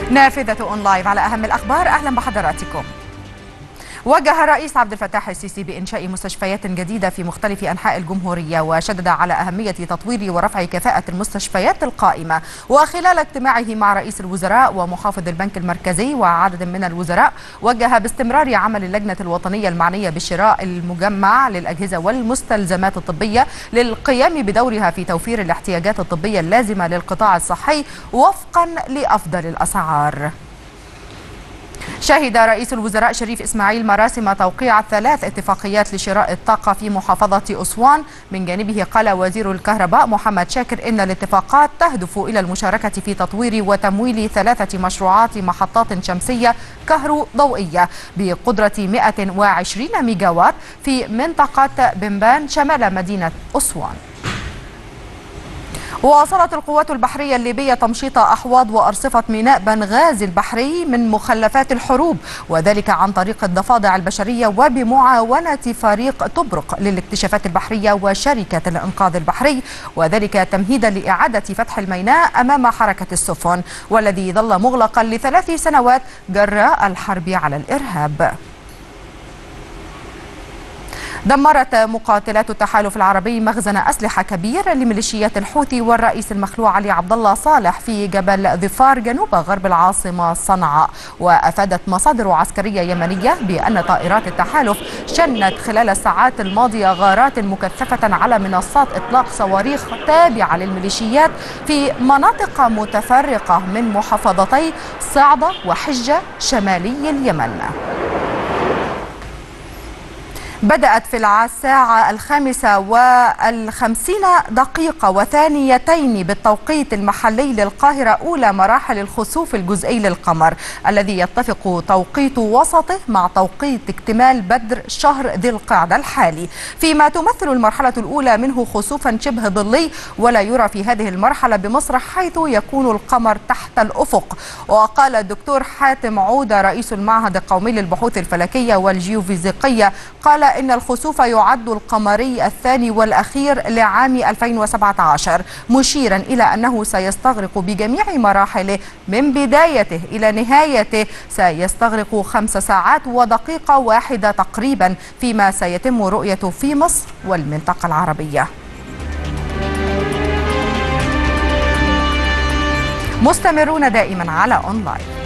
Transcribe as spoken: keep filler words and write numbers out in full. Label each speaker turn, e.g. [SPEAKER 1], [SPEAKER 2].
[SPEAKER 1] نافذة أون لايف على أهم الأخبار. أهلا بحضراتكم. وجه الرئيس عبد الفتاح السيسي بإنشاء مستشفيات جديدة في مختلف أنحاء الجمهورية، وشدد على أهمية تطوير ورفع كفاءة المستشفيات القائمة. وخلال اجتماعه مع رئيس الوزراء ومحافظ البنك المركزي وعدد من الوزراء، وجه باستمرار عمل اللجنة الوطنية المعنية بالشراء المجمع للأجهزة والمستلزمات الطبية للقيام بدورها في توفير الاحتياجات الطبية اللازمة للقطاع الصحي وفقا لأفضل الأسعار. شهد رئيس الوزراء شريف إسماعيل مراسم توقيع ثلاث اتفاقيات لشراء الطاقة في محافظة أسوان. من جانبه قال وزير الكهرباء محمد شاكر إن الاتفاقات تهدف إلى المشاركة في تطوير وتمويل ثلاثة مشروعات محطات شمسية كهروضوئية بقدرة مئة وعشرين ميجاوات في منطقة بنبان شمال مدينة أسوان. واصلت القوات البحرية الليبية تمشيط أحواض وأرصفة ميناء بنغازي البحري من مخلفات الحروب، وذلك عن طريق الضفادع البشرية وبمعاونة فريق طبرق للاكتشافات البحرية وشركة الإنقاذ البحري، وذلك تمهيدا لإعادة فتح الميناء أمام حركة السفن، والذي ظل مغلقا لثلاث سنوات جراء الحرب على الإرهاب. دمرت مقاتلات التحالف العربي مخزن أسلحة كبير لميليشيات الحوثي والرئيس المخلوع علي عبد الله صالح في جبل ظفار جنوب غرب العاصمة صنعاء. وأفادت مصادر عسكرية يمنية بأن طائرات التحالف شنت خلال الساعات الماضية غارات مكثفة على منصات إطلاق صواريخ تابعة للميليشيات في مناطق متفرقة من محافظتي صعدة وحجة شمالي اليمن. بدأت في الساعة الخامسة والخمسين دقيقة وثانيتين بالتوقيت المحلي للقاهرة أولى مراحل الخسوف الجزئي للقمر، الذي يتفق توقيت وسطه مع توقيت اكتمال بدر شهر ذي القعدة الحالي، فيما تمثل المرحلة الأولى منه خسوفا شبه ظلي ولا يرى في هذه المرحلة بمصر، حيث يكون القمر تحت الأفق. وقال الدكتور حاتم عودة رئيس المعهد القومي للبحوث الفلكية والجيوفيزيقية قال إن الخسوف يعد القمري الثاني والأخير لعام ألفين وسبعة عشر، مشيرا إلى أنه سيستغرق بجميع مراحله من بدايته إلى نهايته سيستغرق خمس ساعات ودقيقة واحدة تقريبا، فيما سيتم رؤيته في مصر والمنطقة العربية. مستمرون دائما على أون لايف.